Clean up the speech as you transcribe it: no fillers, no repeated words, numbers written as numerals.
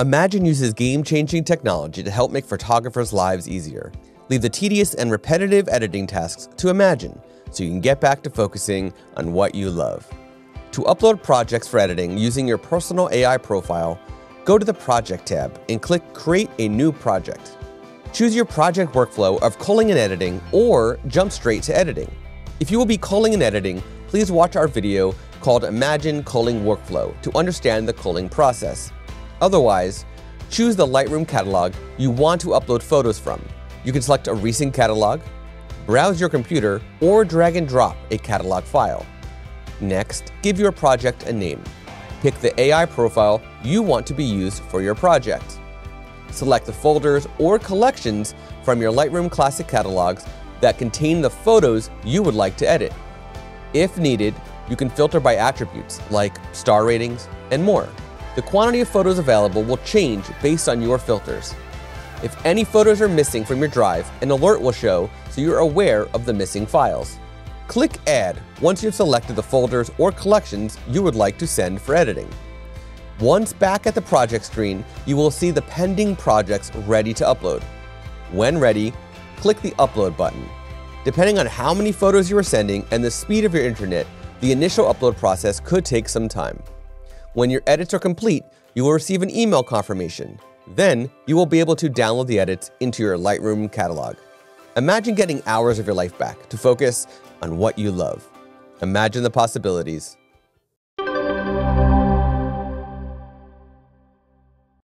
Imagen uses game-changing technology to help make photographers' lives easier. Leave the tedious and repetitive editing tasks to Imagen so you can get back to focusing on what you love. To upload projects for editing using your personal AI profile, go to the Project tab and click Create a New Project. Choose your project workflow of culling and editing or jump straight to editing. If you will be culling and editing, please watch our video called Imagen Culling Workflow to understand the culling process. Otherwise, choose the Lightroom catalog you want to upload photos from. You can select a recent catalog, browse your computer, or drag and drop a catalog file. Next, give your project a name. Pick the AI profile you want to be used for your project. Select the folders or collections from your Lightroom Classic catalogs that contain the photos you would like to edit. If needed, you can filter by attributes like star ratings and more. The quantity of photos available will change based on your filters. If any photos are missing from your drive, an alert will show so you're aware of the missing files. Click Add once you've selected the folders or collections you would like to send for editing. Once back at the project screen, you will see the pending projects ready to upload. When ready, click the Upload button. Depending on how many photos you are sending and the speed of your internet, the initial upload process could take some time. When your edits are complete, you will receive an email confirmation. Then, you will be able to download the edits into your Lightroom catalog. Imagine getting hours of your life back to focus on what you love. Imagine the possibilities.